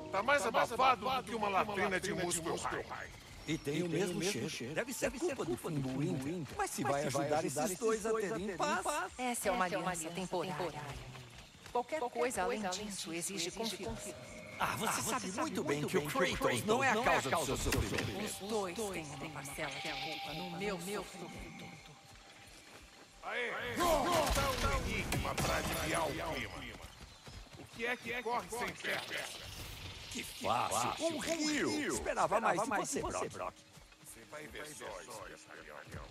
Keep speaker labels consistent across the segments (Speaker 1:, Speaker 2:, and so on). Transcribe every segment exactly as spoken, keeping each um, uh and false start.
Speaker 1: Tá mais abafado do que uma latrina de Muspelheim.
Speaker 2: E tem, e o, tem mesmo o mesmo cheiro. Deve ser Deve culpa, culpa do Fimbulwinter. Mas se Mas vai, se ajudar, vai ajudar esses dois a terem paz... paz.
Speaker 3: Essa é uma aliança, aliança temporária. temporária. Qualquer, Qualquer coisa, coisa além disso exige, exige confiança. confiança.
Speaker 2: Ah, você, ah, você sabe, sabe muito bem que o Kratos, Kratos não é a causa, é a causa do seu sofrimento.
Speaker 3: Os dois têm uma parcela de culpa no meu, meu sofrimento.
Speaker 1: Aê! Então um enigma para aliviar o clima. O que é que corre sem pernas?
Speaker 2: Que fácil! Um rio! Esperava mais de você, Brock.
Speaker 1: Você vai ver só, especialhão.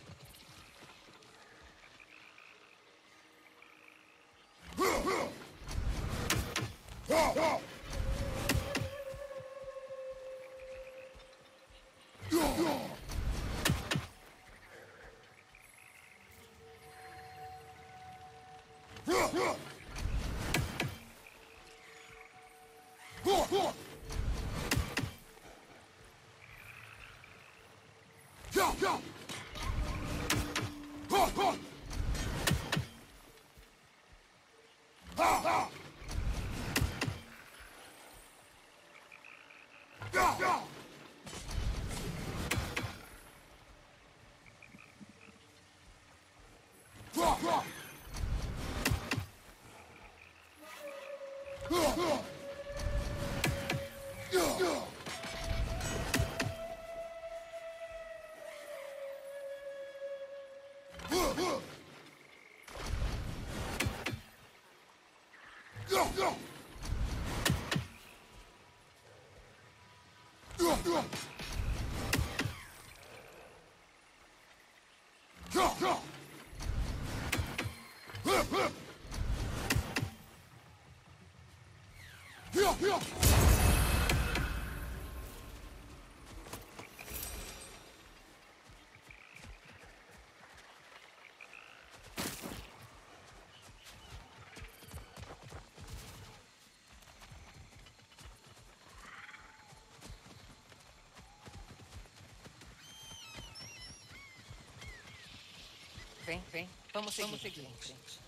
Speaker 3: Vem, vem. Vamos seguir. Vamos seguir. Gente.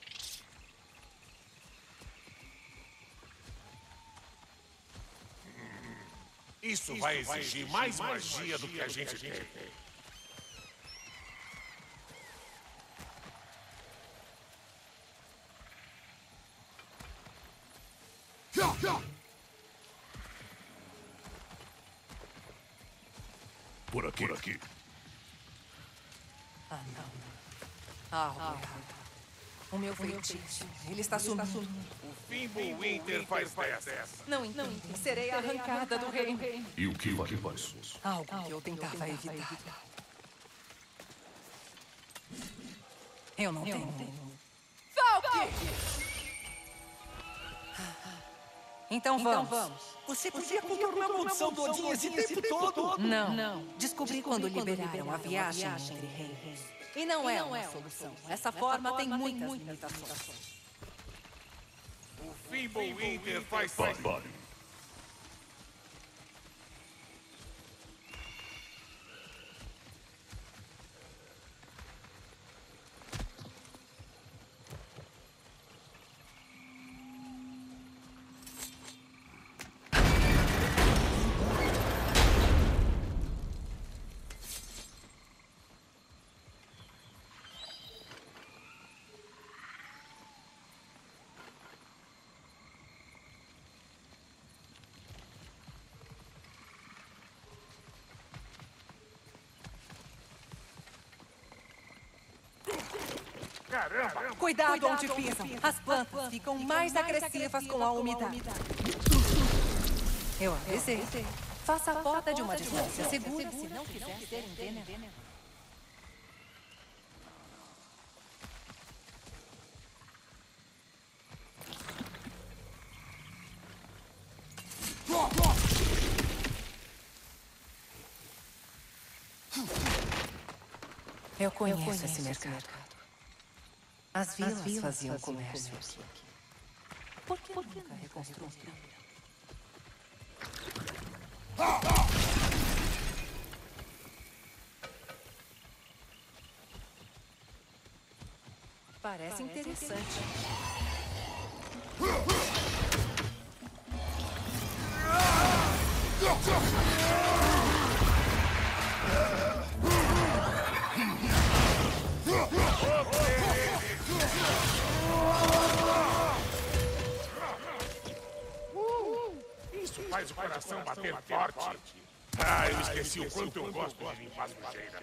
Speaker 1: Isso, Isso vai exigir, exigir mais, mais magia, magia do que a gente tem.
Speaker 4: Por aqui. Por aqui.
Speaker 3: Ah, não. Ah, Roberto. O meu feitiço. Ele está sumindo.
Speaker 1: O Fimbulwinter faz dessa.
Speaker 3: Não entendo. Serei arrancada do reino.
Speaker 4: E o que vai mais?
Speaker 3: Algo que eu tentava evitar. Eu não tenho. Valkyrie! Então vamos.
Speaker 2: Você podia contornar a maldição do Odin esse tempo todo?
Speaker 3: Não. Não. Descobri quando liberaram a viagem entre reinos. E não é uma solução. Essa forma tem muitas limitações.
Speaker 1: O Fimbulwinter faz
Speaker 4: Barbário.
Speaker 1: Caramba!
Speaker 3: Cuidado, Cuidado onde pisam. As plantas, plantas ficam mais agressivas com a umidade. Eu avisei. Faça a porta de uma distância segura se não quiser ser envenenado. Eu conheço, Eu conheço esse mercado. mercado. As vilas, As vilas faziam, faziam comércio aqui. Por que, Por que nunca reconstruíram? Parece, Parece interessante. interessante.
Speaker 1: Isso faz o coração bater forte. Ah, eu esqueci o quanto eu gosto de limpar sujeira.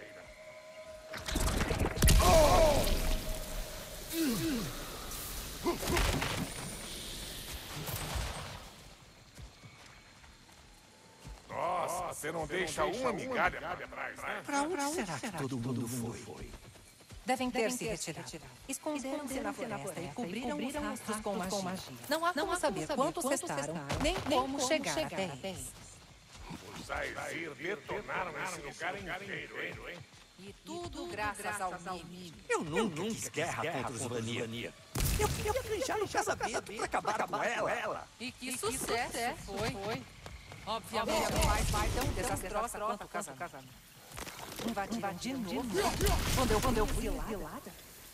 Speaker 1: Nossa, você não deixa uma migalha para trás, né?
Speaker 2: Pra onde será que todo mundo foi?
Speaker 3: Devem ter se retirado. Esconderam-se na floresta e cobriram os rastros com magia. Não há como saber quantos restaram, nem como chegar até eles.
Speaker 1: Os Aesir detonaram esse lugar inteiro, hein?
Speaker 3: E tudo graças ao Mimir.
Speaker 2: Eu nunca quis guerra contra os Vania. Eu queria planejar um casamento pra acabar com ela.
Speaker 3: E que sucesso foi. Obviamente, não mais vai tão desastrosa quanto o casamento. Invadiram de novo. Quando eu, quando eu fui exilada.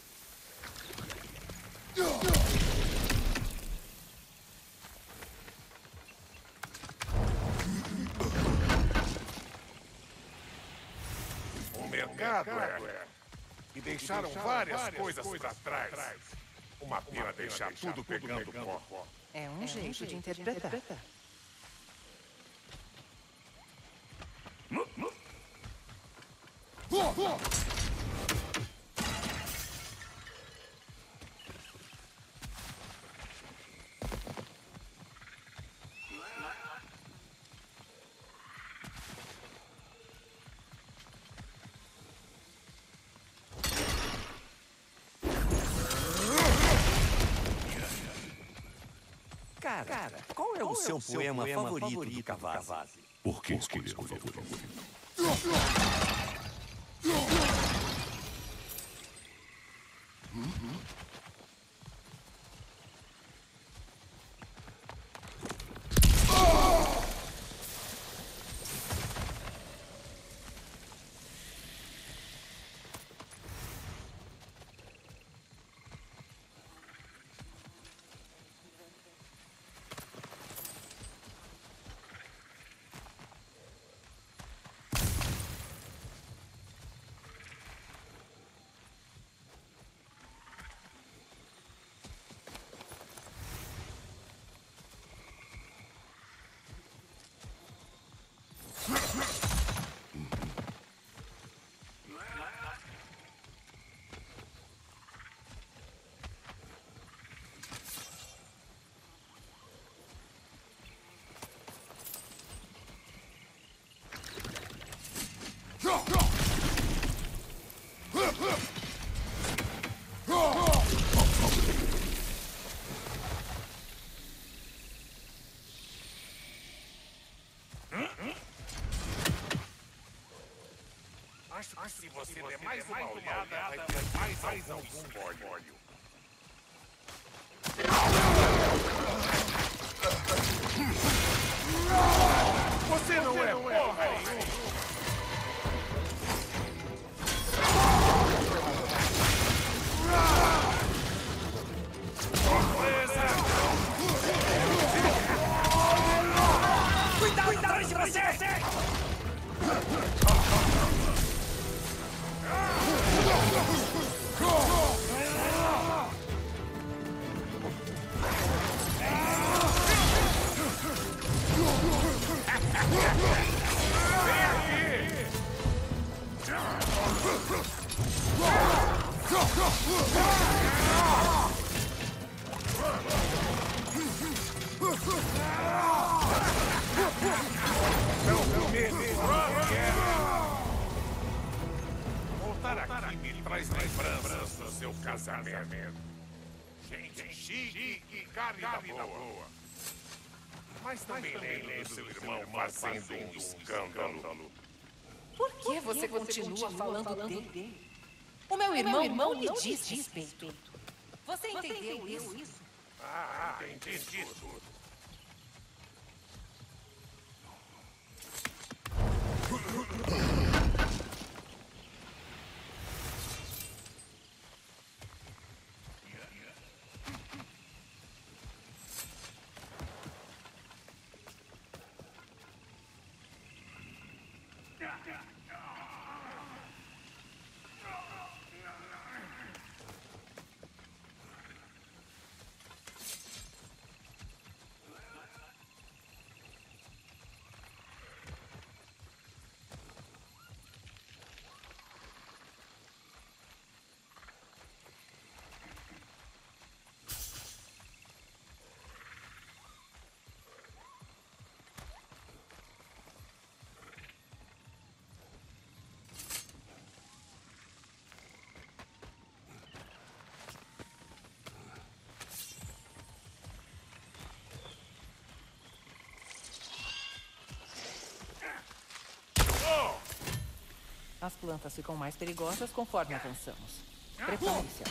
Speaker 1: O mercado é. E deixaram várias coisas para trás. Uma pena deixar tudo pegando pó.
Speaker 3: É um jeito de interpretar.
Speaker 2: Cara, qual é o seu poema favorito do Cavazzi?
Speaker 4: Por que escolher o favorito?
Speaker 1: Acho que se você der mais uma olhada, vai ter mais, mais algum espólio. Você não é porra nenhuma!
Speaker 2: Cuidado, cuidado de você!
Speaker 1: Voltar aqui me traz lembranças do seu casamento. Gente chique e carne da boa. Mas também lembro do seu irmão fazendo um escândalo.
Speaker 3: Por que você continua falando dele? O meu irmão não lhe diz respeito. Você entendeu isso?
Speaker 1: Ah, entendi tudo.
Speaker 3: plantas ficam mais perigosas conforme avançamos. Prepare-se.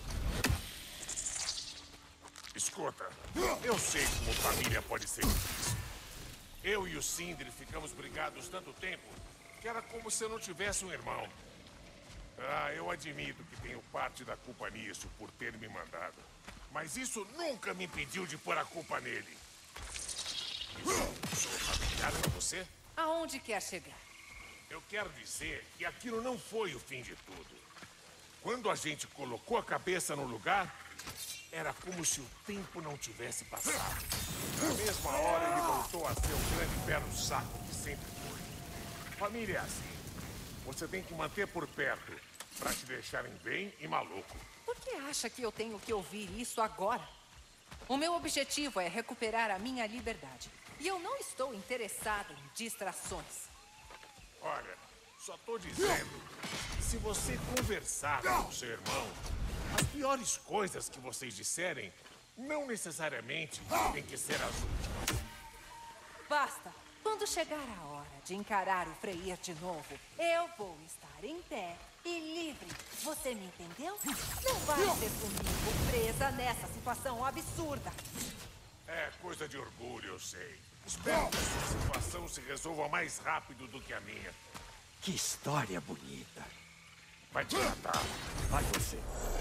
Speaker 1: Escuta, eu sei como família pode ser difícil. Eu e o Sindri ficamos brigados tanto tempo que era como se eu não tivesse um irmão. Ah, eu admito que tenho parte da culpa nisso, por ter me mandado. Mas isso nunca me impediu de pôr a culpa nele. Isso sou familiar pra você?
Speaker 3: Aonde quer chegar?
Speaker 1: Eu quero dizer que aquilo não foi o fim de tudo. Quando a gente colocou a cabeça no lugar, era como se o tempo não tivesse passado. Na mesma hora, ele voltou a ser o grande pé no saco que sempre foi. Família é assim. Você tem que manter por perto, pra te deixarem bem e maluco.
Speaker 3: Por que acha que eu tenho que ouvir isso agora? O meu objetivo é recuperar a minha liberdade. E eu não estou interessado em distrações.
Speaker 1: Olha, só tô dizendo que se você conversar com seu irmão, as piores coisas que vocês disserem não necessariamente têm que ser as últimas.
Speaker 3: Basta! Quando chegar a hora de encarar o Freyr de novo, eu vou estar em pé e livre. Você me entendeu? Não vai ser comigo presa nessa situação absurda.
Speaker 1: É coisa de orgulho, eu sei. Espero que a sua situação se resolva mais rápido do que a minha.
Speaker 2: Que história bonita.
Speaker 1: Vai te matar.
Speaker 2: Vai você.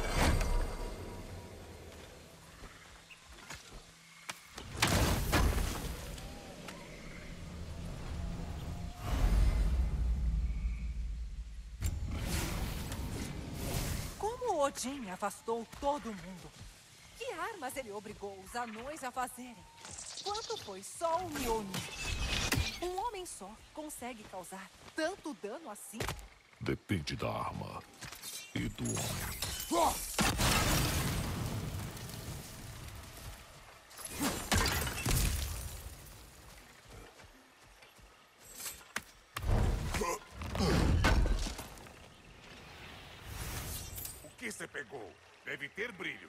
Speaker 3: Como Odin afastou todo mundo? Que armas ele obrigou os anões a fazerem? Quanto foi só o Mjolnir? Um homem só consegue causar tanto dano assim?
Speaker 4: Depende da arma e do homem.
Speaker 1: O que você pegou? Deve ter brilho.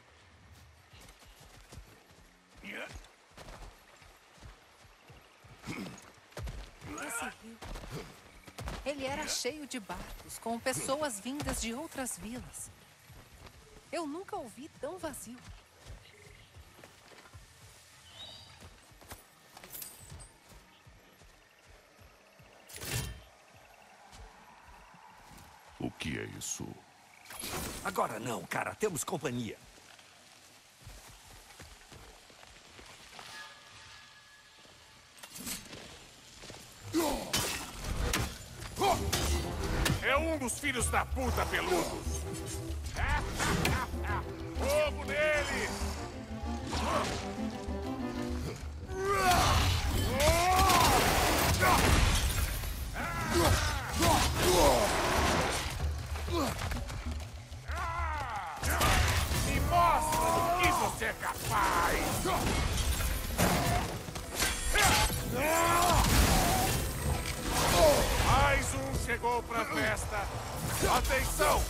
Speaker 3: Esse rio. Ele era cheio de barcos, com pessoas vindas de outras vilas. Eu nunca o vi tão vazio.
Speaker 4: O que é isso?
Speaker 2: Agora não, cara. Temos companhia.
Speaker 1: É um dos filhos da puta peludos. Fogo nele! Me mostra do que você é capaz! Mais um chegou pra festa. Atenção!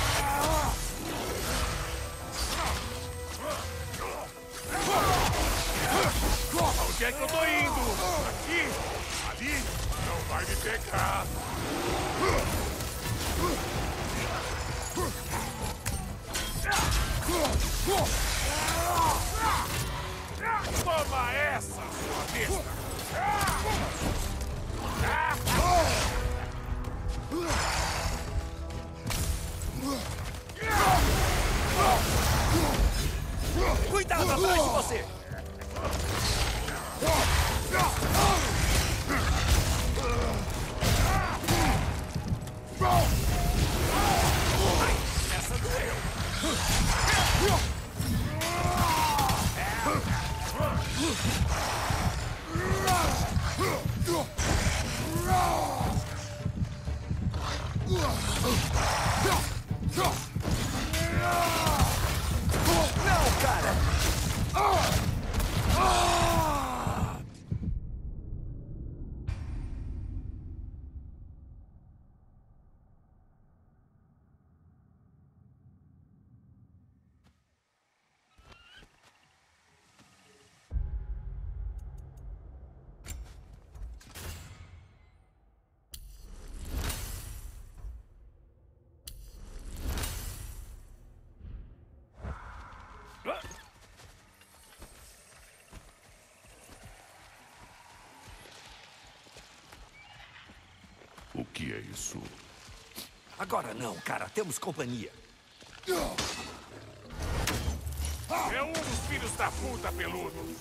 Speaker 1: Onde é que eu tô indo? Aqui? Ali? Não vai me pegar. Toma essa, sua besta!
Speaker 2: Cuidado atrás de você!
Speaker 1: Essa doeu!
Speaker 4: que é isso?
Speaker 2: Agora não, cara. Temos companhia.
Speaker 1: É um dos filhos da puta, peludo.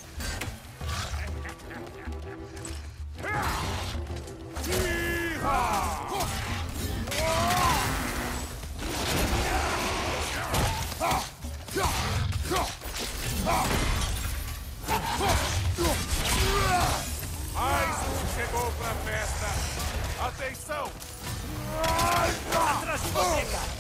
Speaker 1: Mais um chegou pra festa. Atenção!
Speaker 2: Atrás de você, cara.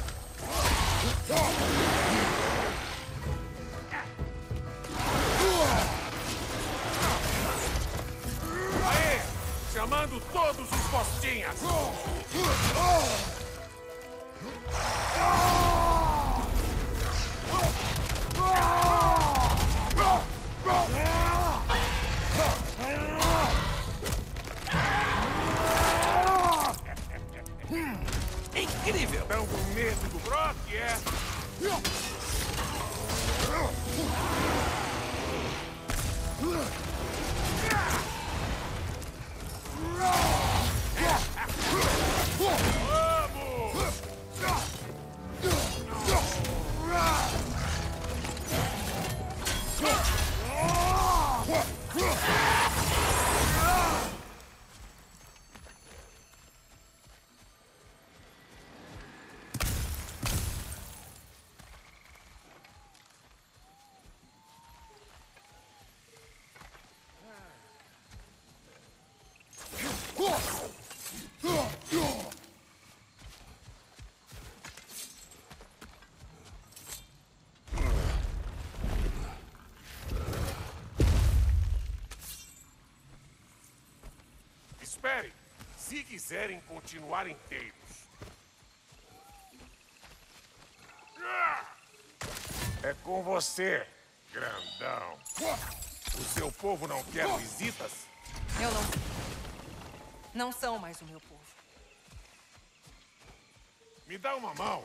Speaker 1: Aê! Chamando todos os postinhas!
Speaker 2: Incrível!
Speaker 1: Estão com medo do Brock, é? Espere, se quiserem continuar inteiros. É com você, grandão. O seu povo não quer visitas?
Speaker 3: Eu não... Não são mais o meu povo.
Speaker 1: Me dá uma mão.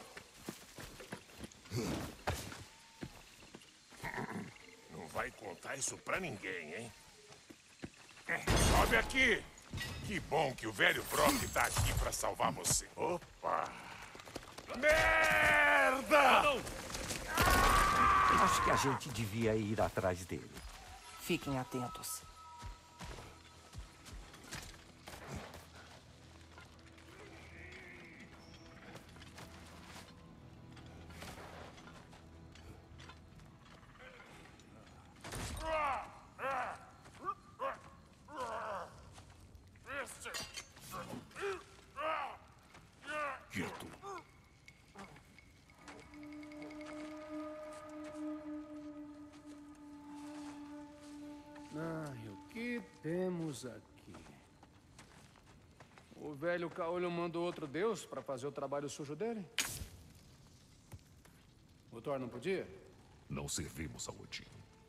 Speaker 1: Não vai contar isso pra ninguém, hein? Sobe aqui. Que bom que o velho Brock tá aqui pra salvar você. Opa! Merda!
Speaker 2: Acho que a gente devia ir atrás dele.
Speaker 3: Fiquem atentos.
Speaker 4: Quieto.
Speaker 5: Ah, e o que temos aqui? O velho Caolho mandou outro deus para fazer o trabalho sujo dele? O Thor não podia?
Speaker 4: Não servimos a Odin.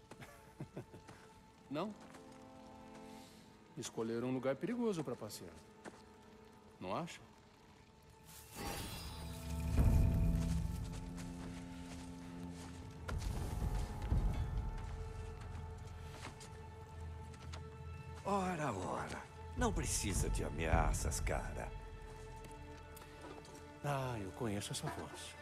Speaker 5: Não? Escolheram um lugar perigoso para passear. Não acha?
Speaker 2: Ora, ora. Não precisa de ameaças, cara.
Speaker 5: Ah, eu conheço essa voz.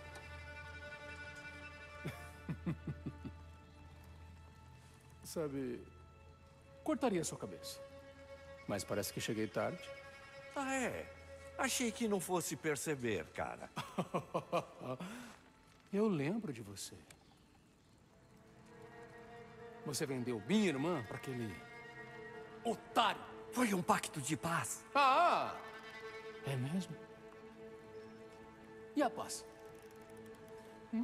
Speaker 5: Sabe, cortaria sua cabeça. Mas parece que cheguei tarde.
Speaker 2: Ah, é? Achei que não fosse perceber, cara.
Speaker 5: Eu lembro de você. Você vendeu minha irmã para aquele otário.
Speaker 2: Foi um pacto de paz.
Speaker 5: Ah! É mesmo? E a paz? Hum?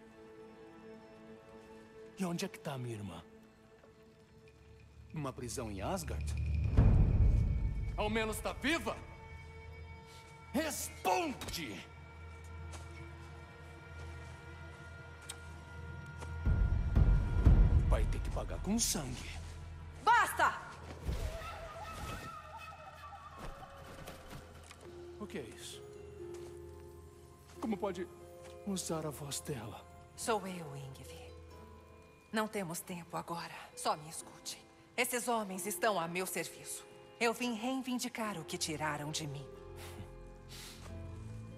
Speaker 5: E onde é que tá a minha irmã? Numa prisão em Asgard? Ao menos tá viva? Responde! Vai ter que pagar com sangue.
Speaker 3: Basta!
Speaker 5: O que é isso? Como pode usar a voz dela?
Speaker 3: Sou eu, Ingvi. Não temos tempo agora. Só me escute. Esses homens estão a meu serviço. Eu vim reivindicar o que tiraram de mim.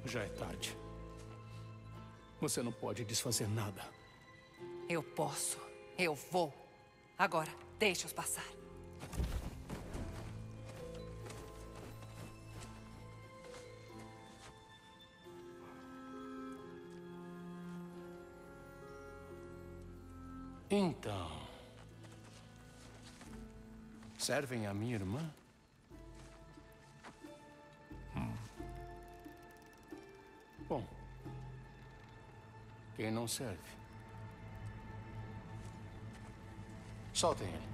Speaker 5: Já é tarde. Você não pode desfazer nada.
Speaker 3: Eu posso. Eu vou. Agora, deixe-os passar.
Speaker 5: Então... servem a minha irmã? Hum. Bom... quem não serve? Soltem ele.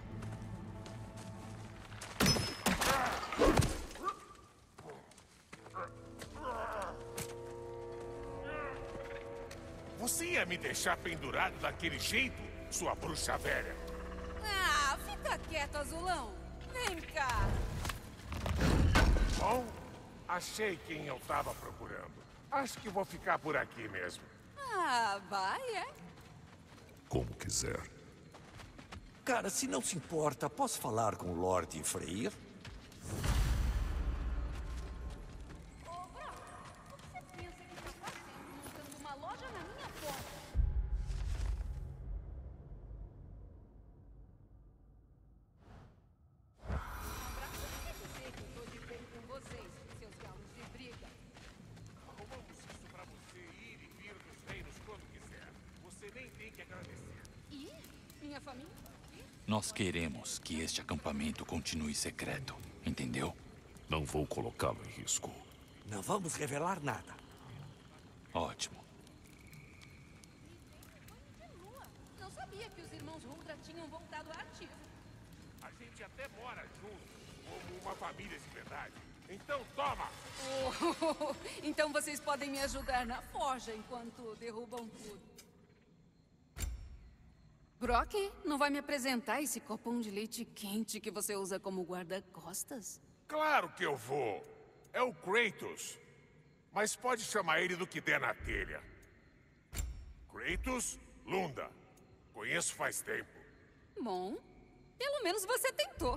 Speaker 1: Você ia me deixar pendurado daquele jeito, sua bruxa velha?
Speaker 3: Ah, fica quieto, azulão. Vem cá.
Speaker 1: Bom, achei quem eu tava procurando. Acho que vou ficar por aqui mesmo.
Speaker 3: Ah, vai, é?
Speaker 4: Como quiser.
Speaker 2: Cara, se não se importa, posso falar com o Lorde Freyr?
Speaker 6: Ô, Brock, o que você pensa que tá fazendo montando uma loja na minha porta? Brock, quer dizer que eu tô de bem com vocês, seus galos de briga?
Speaker 1: Arrumamos isso pra você ir e vir dos reinos quando quiser. Você nem tem que agradecer.
Speaker 6: E minha família?
Speaker 7: Nós queremos que este acampamento continue secreto, entendeu?
Speaker 4: Não vou colocá-lo em risco.
Speaker 2: Não vamos revelar nada.
Speaker 7: Ótimo.
Speaker 6: Não sabia que os irmãos Rudra tinham voltado à ativa.
Speaker 1: A gente até mora junto, como uma família de verdade. Então toma!
Speaker 6: Oh, então vocês podem me ajudar na forja enquanto derrubam tudo. Brock, não vai me apresentar esse copão de leite quente que você usa como guarda-costas?
Speaker 1: Claro que eu vou. É o Kratos. Mas pode chamar ele do que der na telha. Kratos Lunda. Conheço faz tempo.
Speaker 6: Bom, pelo menos você tentou.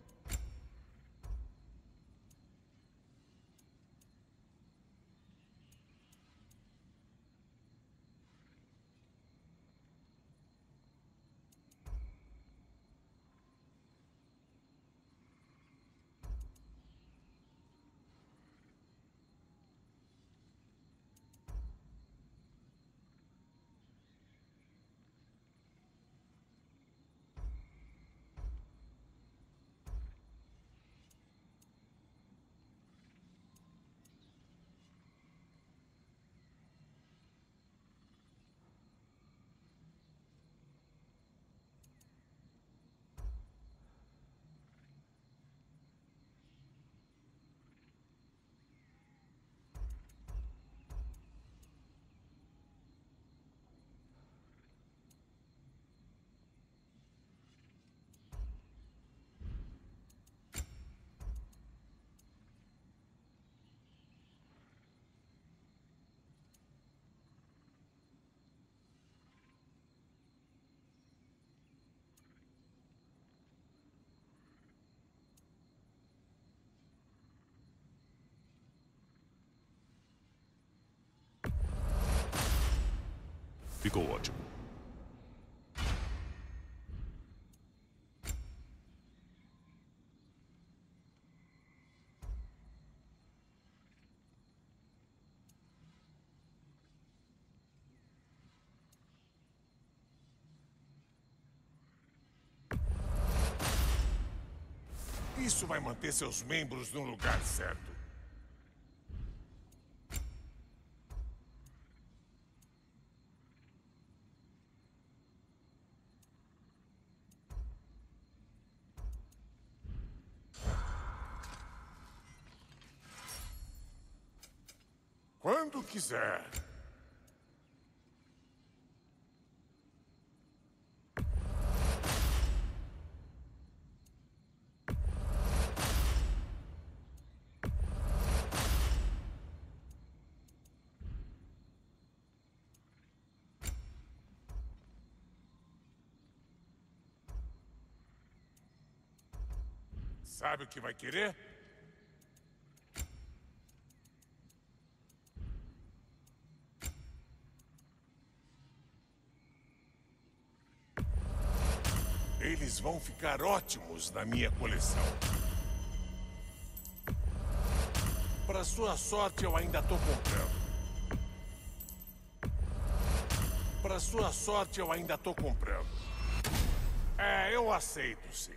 Speaker 4: Ficou ótimo.
Speaker 1: Isso vai manter seus membros no lugar certo. Quando quiser. Sabe o que vai querer? Eles vão ficar ótimos na minha coleção. Para sua sorte, eu ainda tô comprando. Para sua sorte, eu ainda tô comprando. É, eu aceito, sim.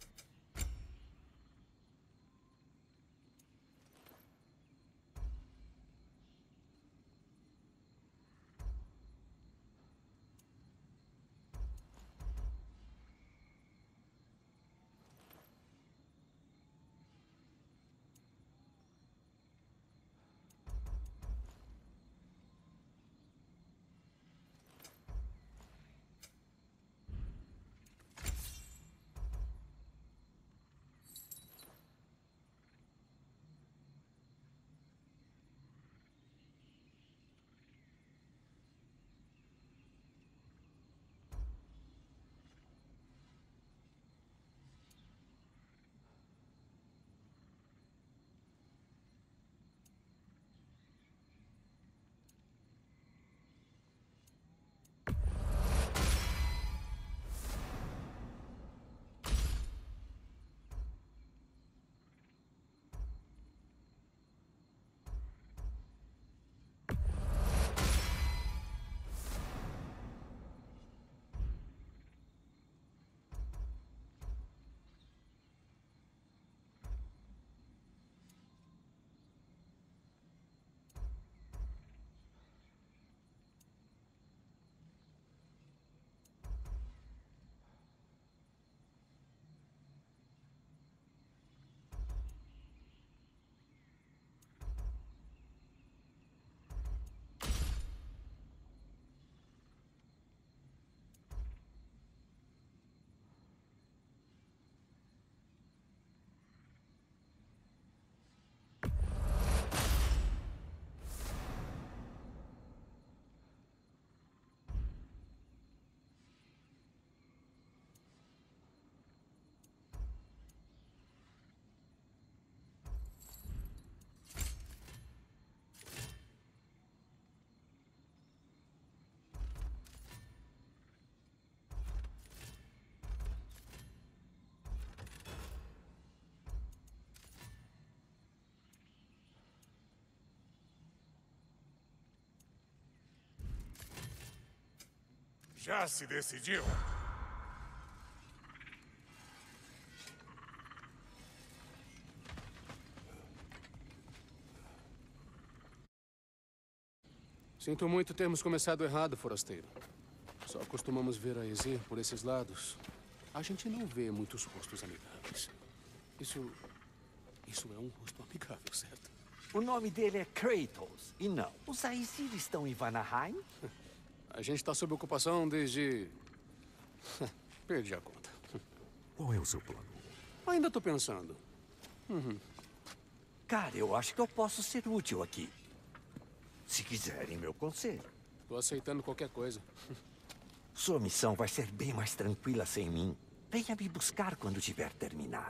Speaker 1: Já se decidiu?
Speaker 5: Sinto muito termos começado errado, forasteiro. Só costumamos ver a Eze por esses lados. A gente não vê muitos rostos amigáveis. Isso... Isso é um rosto amigável, certo?
Speaker 2: O nome dele é Kratos. E não, os Aesir estão em Vanaheim?
Speaker 5: A gente está sob ocupação desde... Perdi a conta.
Speaker 4: Qual é o seu plano?
Speaker 5: Ainda estou pensando. Uhum.
Speaker 2: Cara, eu acho que eu posso ser útil aqui. Se quiserem meu conselho.
Speaker 5: Estou aceitando qualquer coisa.
Speaker 2: Sua missão vai ser bem mais tranquila sem mim. Venha me buscar quando tiver terminado.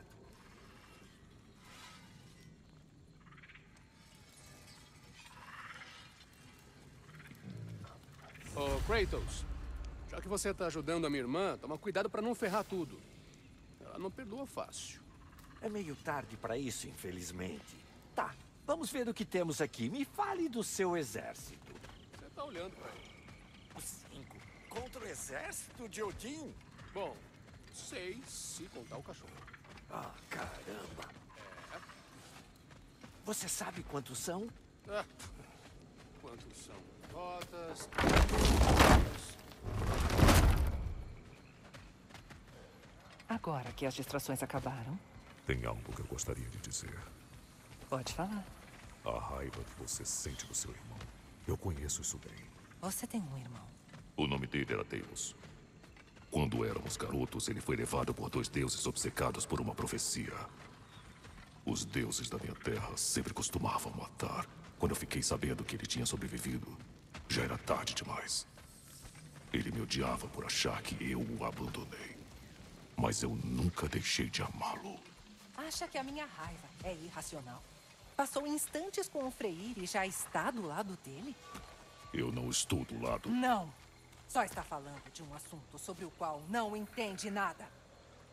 Speaker 5: Ô, Kratos, já que você está ajudando a minha irmã, toma cuidado para não ferrar tudo. Ela não perdoa fácil.
Speaker 2: É meio tarde para isso, infelizmente. Tá, vamos ver o que temos aqui. Me fale do seu exército.
Speaker 5: Você está olhando para ele.
Speaker 2: Os cinco contra o exército de Odin?
Speaker 5: Bom, seis se contar o cachorro.
Speaker 2: Ah, caramba. É. Você sabe quantos são?
Speaker 5: Ah, quantos são? Rotas...
Speaker 3: Agora que as distrações acabaram,
Speaker 4: Tem algo que eu gostaria de dizer.
Speaker 3: pode falar.
Speaker 4: A raiva que você sente do seu irmão. Eu conheço isso bem.
Speaker 3: Você tem um irmão.
Speaker 4: O nome dele era Deus. Quando éramos garotos, ele foi levado por dois deuses obcecados por uma profecia. Os deuses da minha terra sempre costumavam matar. Quando eu fiquei sabendo que ele tinha sobrevivido, já era tarde demais. Ele me odiava por achar que eu o abandonei. Mas eu nunca deixei de amá-lo.
Speaker 3: Acha que a minha raiva é irracional? Passou instantes com o Freyr e já está do lado dele?
Speaker 4: Eu não estou do lado...
Speaker 3: Não. Só está falando de um assunto sobre o qual não entende nada.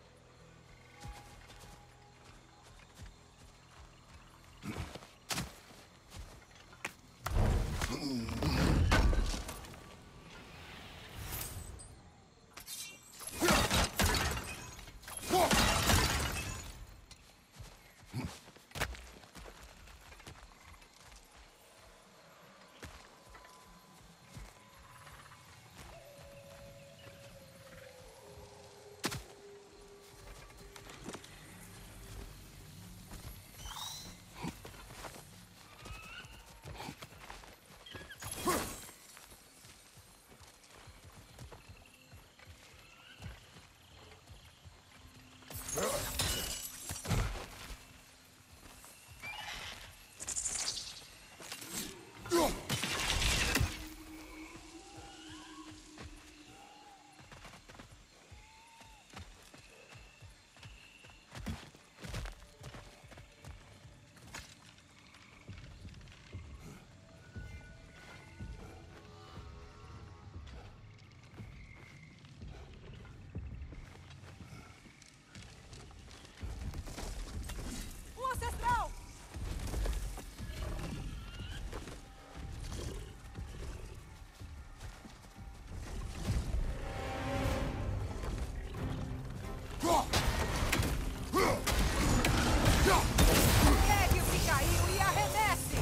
Speaker 3: Pegue o que caiu e arremesse!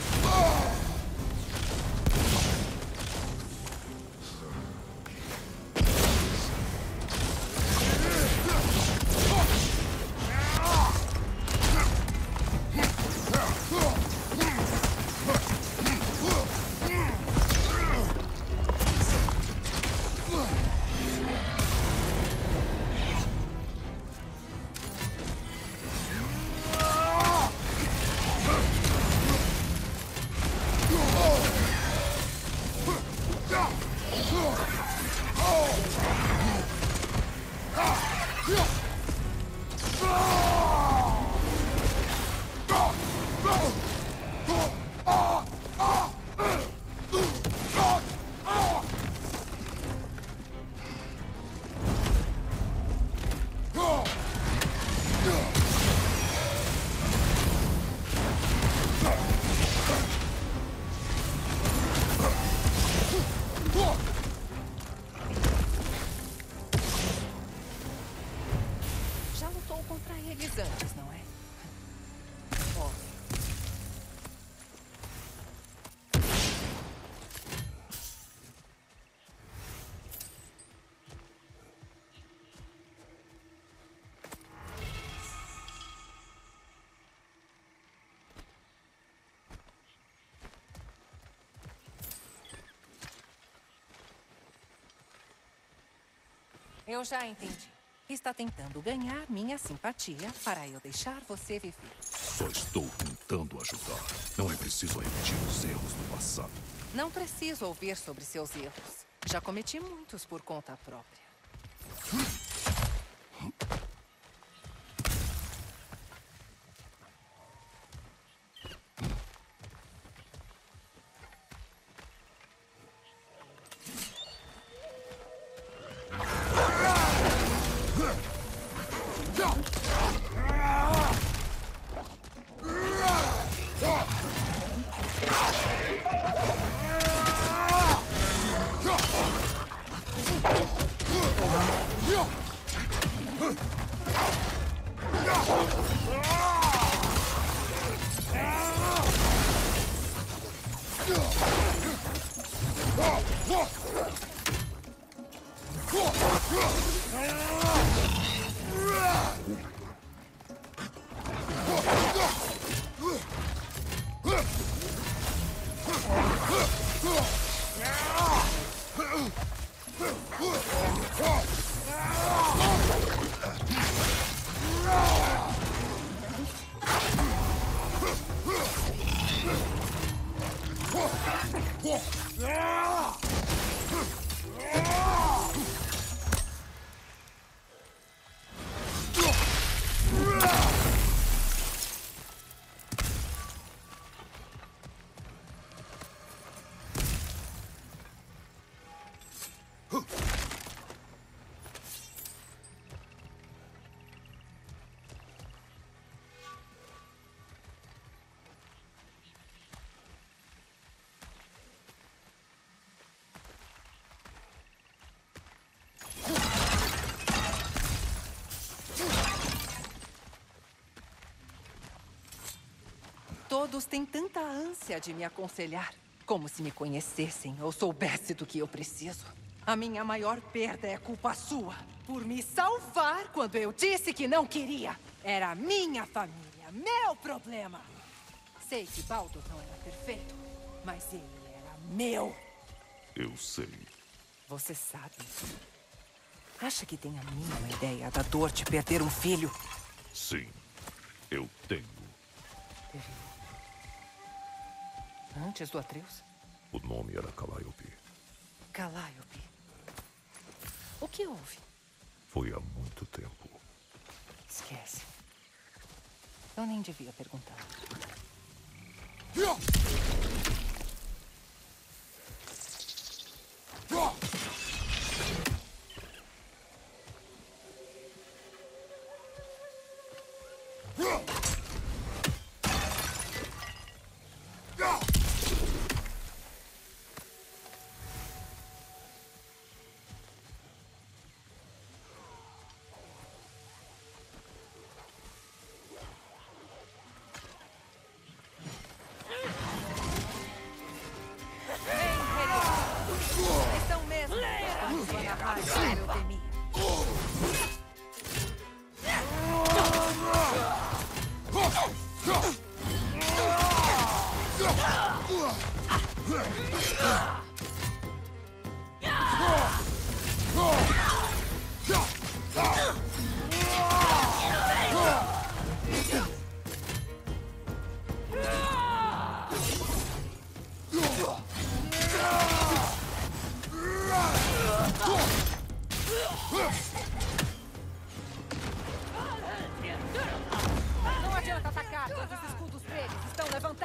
Speaker 3: Já lutou contra eles antes, não é? Ó. Eu já entendi. Está tentando ganhar minha simpatia para eu deixar você viver.
Speaker 4: Só estou tentando ajudar. Não é preciso repetir os erros do passado.
Speaker 3: Não preciso ouvir sobre seus erros. Já cometi muitos por conta própria. Todos têm tanta ânsia de me aconselhar, como se me conhecessem ou soubesse do que eu preciso. A minha maior perda é culpa sua, por me salvar quando eu disse que não queria. Era minha família, meu problema. Sei que Baldur não era perfeito, mas ele era meu.
Speaker 4: Eu sei.
Speaker 3: Você sabe. Acha que tem a mínima ideia da dor de perder um filho?
Speaker 4: Sim, eu tenho.
Speaker 3: Teve antes do Atreus?
Speaker 4: O nome era Calliope.
Speaker 3: Calliope. O que houve?
Speaker 4: Foi há muito tempo.
Speaker 3: Esquece. Eu nem devia perguntar.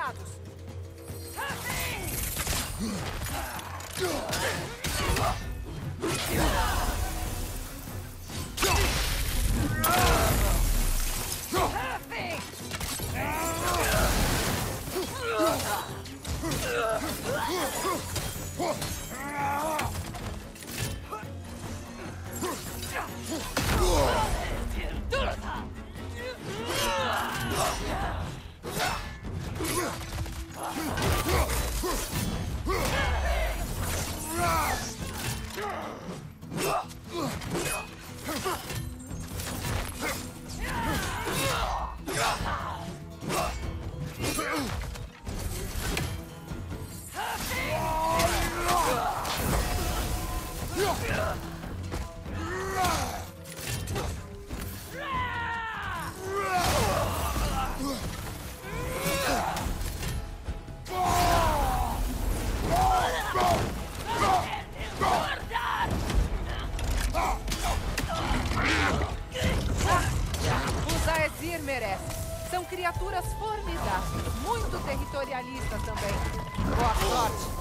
Speaker 3: aliados. Os Aesir merecem. São criaturas formidáveis, muito territorialistas também. Boa sorte.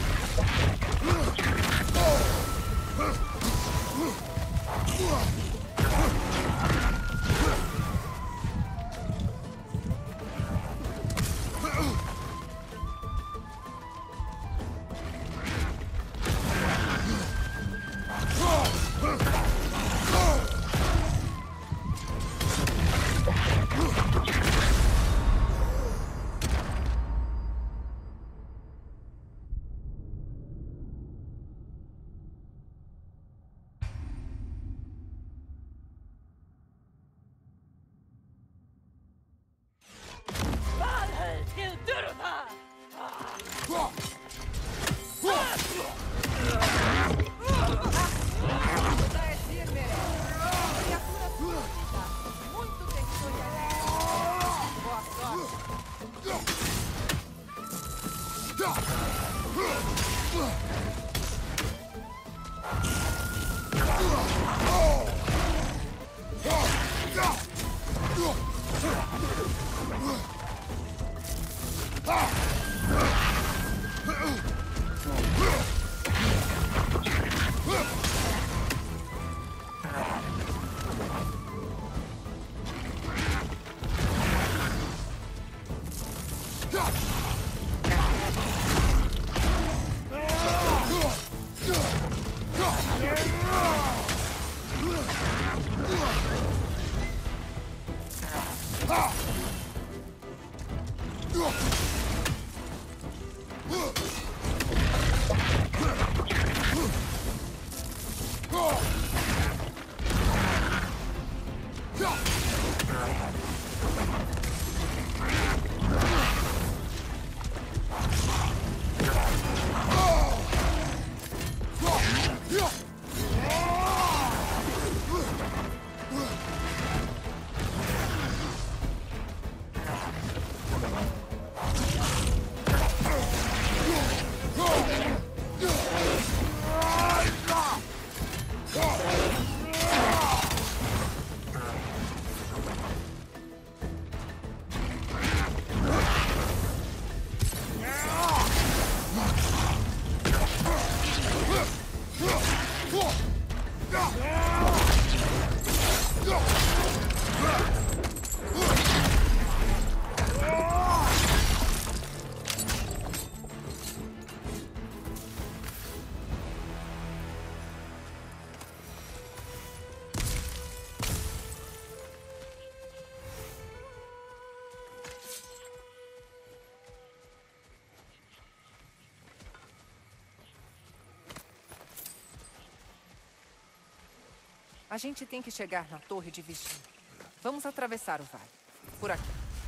Speaker 3: A gente tem que chegar na torre de vigia. Vamos atravessar o vale. Por aqui.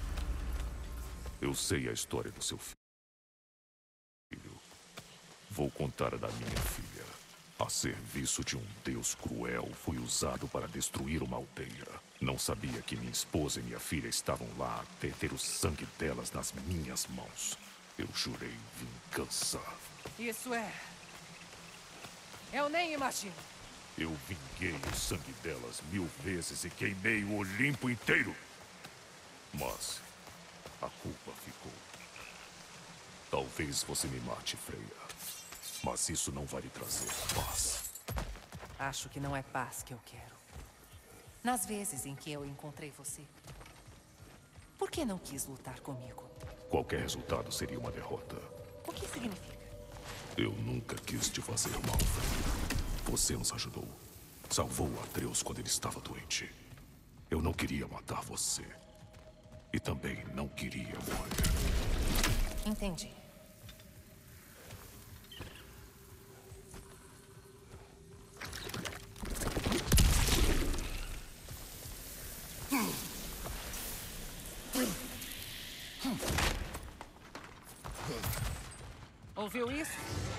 Speaker 4: Eu sei a história do seu filho. Vou contar a da minha filha. A serviço de um deus cruel, fui usado para destruir uma aldeia. Não sabia que minha esposa e minha filha estavam lá até ter o sangue delas nas minhas mãos. Eu jurei vingança.
Speaker 3: Isso é... Eu nem imagino.
Speaker 4: Eu vinguei o sangue delas mil vezes e queimei o Olimpo inteiro. Mas a culpa ficou. Talvez você me mate, Freya. Mas isso não vai lhe trazer paz.
Speaker 3: Acho que não é paz que eu quero. Nas vezes em que eu encontrei você, por que não quis lutar comigo?
Speaker 4: Qualquer resultado seria uma derrota.
Speaker 3: O que significa?
Speaker 4: Eu nunca quis te fazer mal, Freya. Você nos ajudou. Salvou Atreus quando ele estava doente. Eu não queria matar você. E também não queria morrer.
Speaker 3: Entendi. Ouviu isso?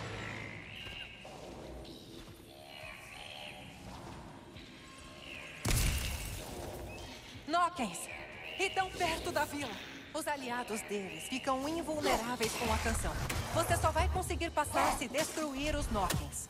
Speaker 3: Nockens! E tão perto da vila! Os aliados deles ficam invulneráveis com a canção. Você só vai conseguir passar se destruir os Nockens.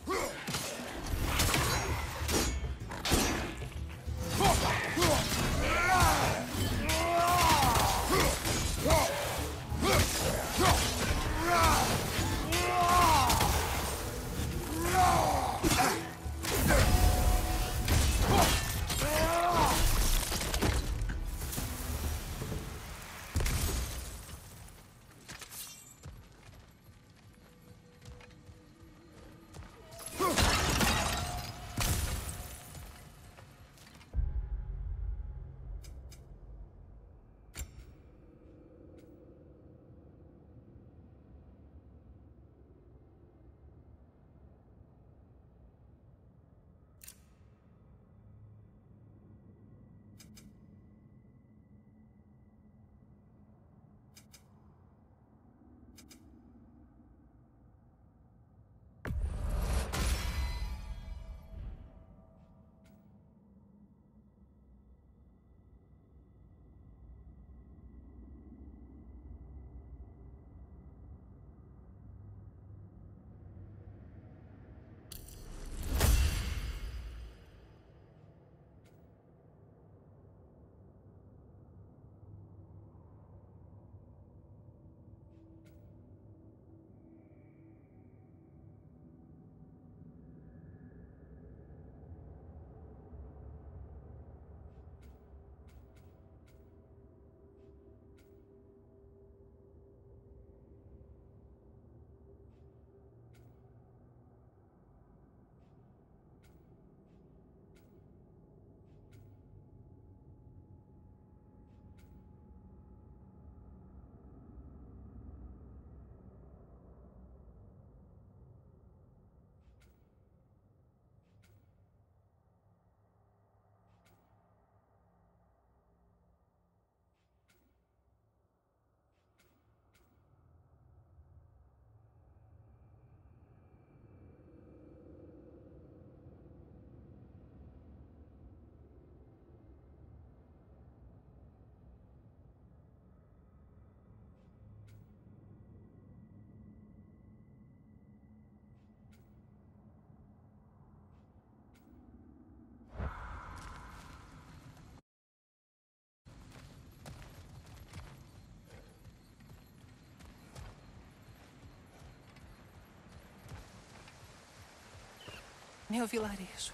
Speaker 3: Meu vilarejo.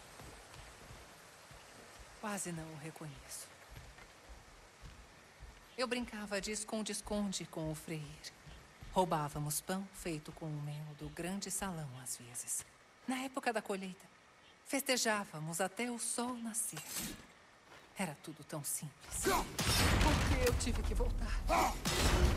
Speaker 3: Quase não o reconheço. Eu brincava de esconde-esconde com o Freyr. Roubávamos pão feito com o mel do grande salão às vezes. Na época da colheita, festejávamos até o sol nascer. Era tudo tão simples. Por que eu tive que voltar?